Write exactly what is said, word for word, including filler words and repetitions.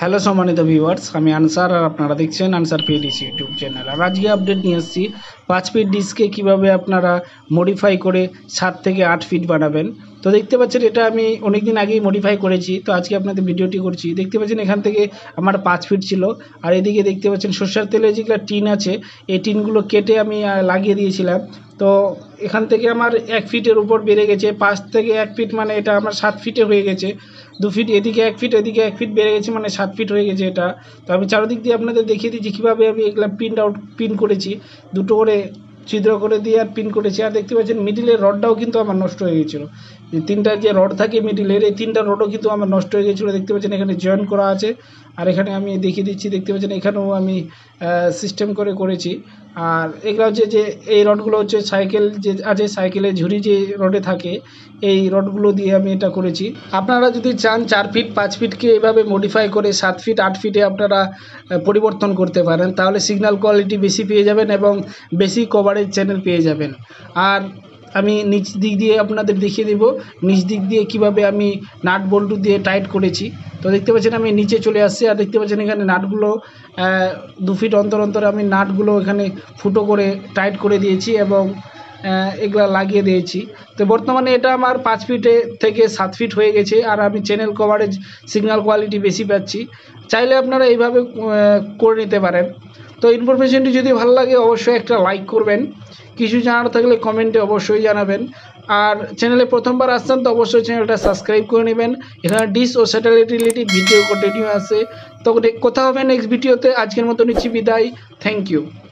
Hello সম্মানিত viewers, আমি answer আর আপনারা দেখছেন আনসার ফিডিস ইউটিউব চ্যানেল। আর আজকে আপডেট নিয়ে আসছি পাঁচ ফিট ডিস্কে কীভাবে আপনারা মডিফাই করে সাত থেকে আট ফিট বানাবেন। তো দেখতে পাচ্ছেন এটা আমি অনেক দিন আগেই মডিফাই করেছি, তো আজকে আপনাদের ভিডিওটি করছি। দেখতে পাচ্ছেন এখান থেকে আমার পাঁচ ফিট ছিল, আর এদিকে দেখতে পাচ্ছেন সরষের তেলের যেগুলো টিন আছে এই টিনগুলো কেটে আমি লাগিয়ে দিয়েছিলাম। তো এখান থেকে আমার এক ফিটের উপর বেড়ে গেছে, পাঁচ থেকে এক ফিট মানে এটা আমার সাত ফিটে হয়ে গেছে। দু ফিট এদিকে এক ফিট এদিকে এক ফিট বেড়ে গেছে, মানে সাত ফিট হয়ে গেছে এটা। তো আমি চারদিক দিয়ে আপনাদের দেখিয়ে দিচ্ছি কীভাবে আমি এগুলো প্রিন্ট আউট পিন করেছি, দুটো করে ছিদ্র করে দিয়ে আর পিন করেছি। আর দেখতে পাচ্ছেন মিডিলের রডটাও কিন্তু আমার নষ্ট হয়ে গেছিলো, তিনটা যে রড থাকে মিডিলের এই তিনটা রডও কিন্তু আমার নষ্ট হয়ে গেছিলো। দেখতে পাচ্ছেন এখানে জয়েন করা আছে, আর এখানে আমি দেখিয়ে দিচ্ছি, দেখতে পাচ্ছেন এখানেও আমি সিস্টেম করে করেছি। আর এগুলো হচ্ছে যে এই রডগুলো হচ্ছে সাইকেল যে আছে সাইকেলের ঝুড়ি যে রডে থাকে এই রডগুলো দিয়ে আমি এটা করেছি। আপনারা যদি চান চার ফিট পাঁচ ফিটকে এভাবে মডিফাই করে সাত ফিট আট ফিটে আপনারা পরিবর্তন করতে পারেন, তাহলে সিগন্যাল কোয়ালিটি বেশি পেয়ে যাবেন এবং বেশি কভারেজ চ্যানেল পেয়ে যাবেন। আর আমি নিচ দিক দিয়ে আপনাদের দেখিয়ে দেব নিচ দিক দিয়ে কিভাবে আমি নাট বল্টু দিয়ে টাইট করেছি। তো দেখতে পাচ্ছেন আমি নিচে চলে আসছি, আর দেখতে পাচ্ছেন এখানে নাটগুলো দু ফিট অন্তর অন্তর আমি নাটগুলো এখানে ফুটো করে টাইট করে দিয়েছি এবং এগুলা লাগিয়ে দিয়েছি। তো বর্তমানে এটা আমার পাঁচ ফিটে থেকে সাত ফিট হয়ে গেছে, আর আমি চ্যানেল কভারেজ সিগন্যাল কোয়ালিটি বেশি পাচ্ছি। চাইলে আপনারা এইভাবে করে নিতে পারেন। তো ইনফরমেশনটি যদি ভালো লাগে অবশ্যই একটা লাইক করবেন, কিছু জানার থাকলে কমেন্টে অবশ্যই জানাবেন। আর চ্যানেলে প্রথমবার আসছেন তো অবশ্যই চ্যানেলটা সাবস্ক্রাইব করে নেবেন। এখানে ডিশ ও স্যাটেলাইট রিলেটেড ভিডিও কন্টিনিউ আছে। তো কথা হবে নেক্সট ভিডিওতে। আজকের মতো নিচ্ছি বিদায়। Thank you.